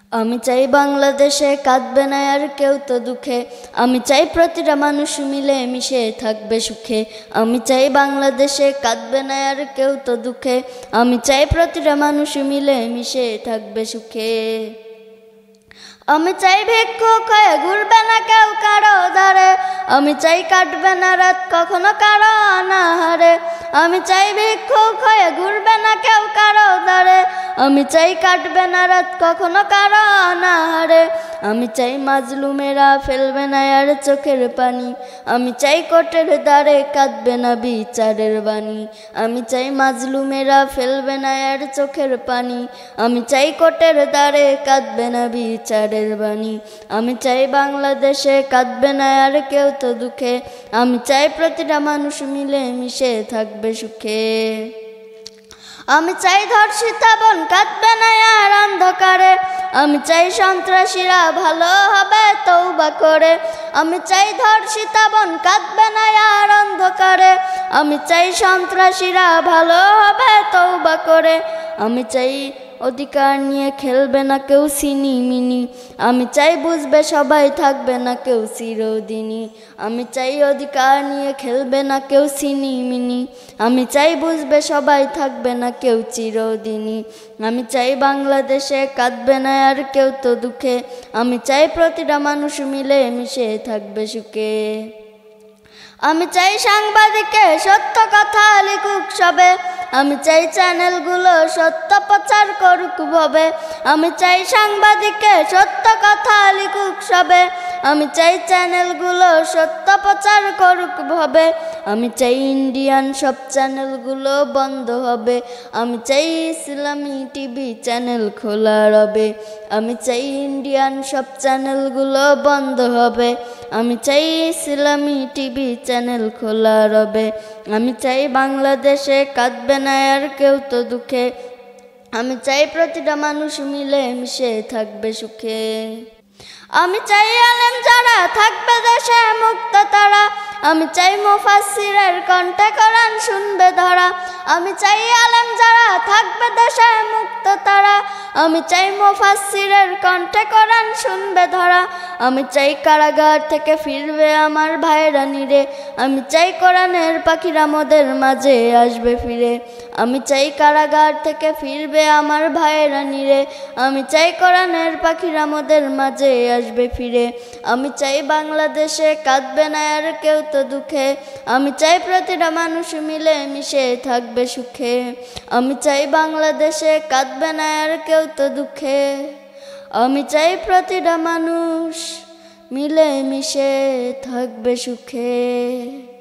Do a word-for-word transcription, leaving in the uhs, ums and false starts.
আমি চাই বাংলাদেশে কাঁদবে না আর কেউ তো দুঃখে, আমি চাই প্রতিটা মানুষ মিলে মিশে থাকবে সুখে। আমি চাই বাংলাদেশে কাঁদবে না আর কেউ তো দুঃখে, আমি চাই প্রতিটা মানুষ মিলে মিশে থাকবে সুখে। আমি চাই ভিক্ষুক হয়ে ঘুরবে না কেউ কারো ধারে, আমি চাই কাটবে না রাত কখনো কারো অনাহারে। আমি চাই ভিক্ষুক হয়ে ঘুরবে না কেউ কারো ধারে, আমি চাই কাটবে না রাত কখনো কারো অনাহারে। আমি চাই মাজলুমেরা ফেলবে না আর চোখের পানি, আমি চাই কোটের দ্বারে কাঁদবে না বিচারের বাণী। আমি চাই মাজলুমেরা ফেলবে না আর চোখের পানি, আমি চাই কোটের দ্বারে কাঁদবে না বিচারের বাণী। আমি চাই বাংলাদেশে কাঁদবে না আর কেউ তো দুঃখে, আমি চাই প্রতিটা মানুষ মিলে মিশে থাকবে সুখে। আমি চাই ধর্ষিতা বোন কাঁদবে না আর অন্ধকারে, আমি চাই সন্ত্রাসীরা ভালো হবে তওবা করে। আমি চাই ধর্ষিতা বোন কাঁদবে না আর অন্ধকারে, আমি চাই সন্ত্রাসীরা ভালো হবে তওবা করে। আমি চাই অধিকার নিয়ে খেলবে না কেউ সিনিমিনি, আমি চাই বুঝবে সবাই থাকবে না কেউ চিরদিনই। আমি চাই অধিকার নিয়ে খেলবে না কেউ সিনিমিনি, আমি চাই বুঝবে সবাই থাকবে না কেউ চিরদিনই। আমি চাই বাংলাদেশে কাঁদবে না আর কেউ তো দুঃখে, আমি চাই প্রতিটা মানুষ মিলে মিশে থাকবে সুখে। আমি চাই সাংবাদিকে সত্য কথা লিখুক সবে, আমি চাই চ্যানেলগুলো সত্য প্রচার করুক ভবে। আমি চাই সাংবাদিকে সত্য কথা লিখুক সবে, আমি চাই চ্যানেলগুলো সত্য প্রচার করুক ভবে। আমি চাই ইন্ডিয়ান সব চ্যানেলগুলো বন্ধ হবে, আমি চাই ইসলামী টিভি চ্যানেল খোলা রবে। আমি চাই ইন্ডিয়ান সব চ্যানেলগুলো বন্ধ হবে, আমি চাই ইসলামী টিভি চ্যানেল খোলা রবে। আমি চাই বাংলাদেশে কাঁদবে না আর কেউ তো দুঃখে, আমি চাই প্রতিটা মানুষ মিলে মিশে থাকবে সুখে। আমি চাই আলেম যারা থাকবে দেশে মুক্ত তারা, আমি চাই মুফাসসিরের কণ্ঠে কোরআন শুনবে ধরা। আমি চাই আলেম যারা থাকবে দেশে মুক্ত তারা, আমি চাই মুফাসসিরের কণ্ঠে কোরআন শুনবে ধরা। আমি চাই কারাগার থেকে ফিরবে আমার ভাইরা নিরে, আমি চাই কোরআনের পাখিরা মোদের মাঝে আসবে ফিরে। আমি চাই কারাগার থেকে ফিরবে আমার ভাইরা নিরে, আমি চাই কোরআনের পাখিরা মোদের মাঝে আসবে ফিরে। আমি চাই বাংলাদেশে কাঁদবে না আর কেউ তো দুঃখে, আমি চাই প্রতিটা মানুষ মিলে মিশে থাকবে সুখে। আমি চাই বাংলাদেশে কাঁদবে না আর কেউ তো দুঃখে, আমি চাই প্রতিটা মানুষ মিলে মিশে থাকবে সুখে।